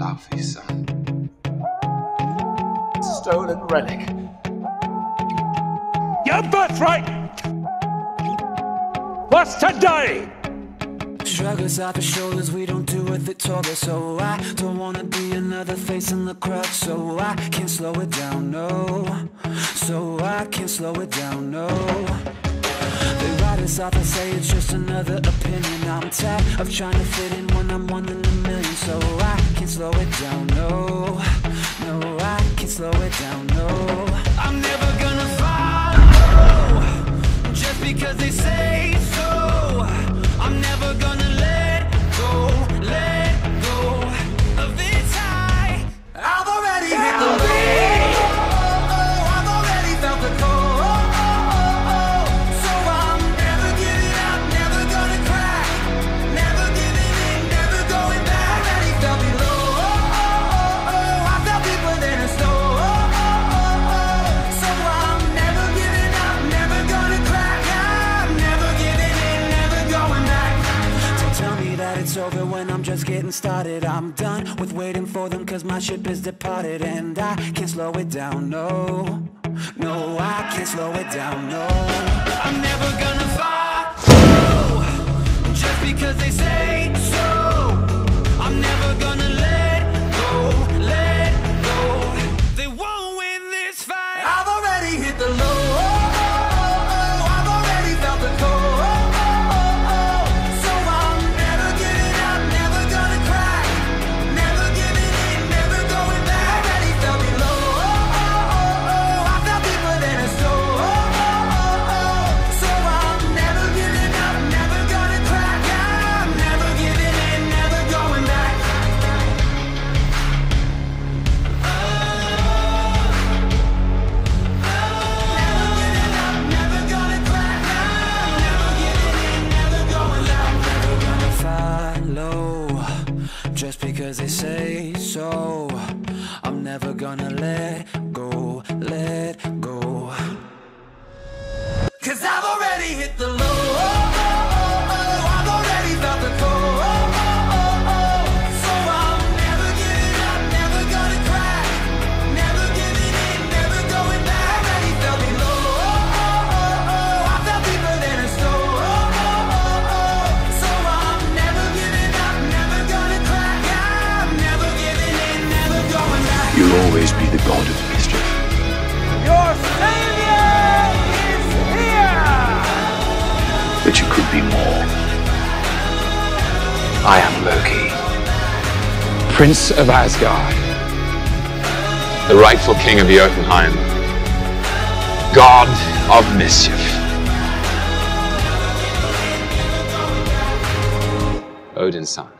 Laufey, son. Stolen relic. Your birthright was today. Shrug us off the shoulders, we don't do what they told us. So I don't wanna be another face in the crowd. So I can't slow it down, no. So I can't slow it down, no. They write us off and say it's just another opinion. I'm tired of trying to fit in when I'm one in a million. So I can't slow it down, no. No, I can't slow it down, no. I'm never gonna follow just because they say so. I'm never gonna let go of this high. I've already hit the low. I've already felt the cold. So I'm never giving up, never gonna crack, never giving in, never going back. Already felt below. I felt deeper than a stone. So I'm never giving up, never gonna crack. I'm never giving in, never going back. Don't tell me that it's over when I'm just getting started. I'm done with waiting for them cause my ship is departed. And I can't slow it down, no. No, I can't slow it down, no. I'm never gonna follow just because they say so. I'm never gonna let go. They won't win this fight. I've already hit the low. I've already felt the cold. So I'm never giving up, never gonna crack, never giving in, never going back. Already felt below. I felt deeper than a stone. So I'm never giving up, never gonna crack. I'm never giving in, never going back. Never gonna crack. I'm never giving in, never going back. Never gonna follow just because they say so. I'm never gonna let go. Cause I've already hit the low. I've already felt the cold. So I'm never giving up, never gonna crack, never giving in, never going back. Already felt below. I felt deeper than a stone. So I'm never giving up, never gonna crack. I'm never giving in, never going back. You'll always be the god of mischief. Your savior is here. But you could be more. I am Loki, Prince of Asgard, the rightful king of Jotunheim, god of mischief. Odin's son.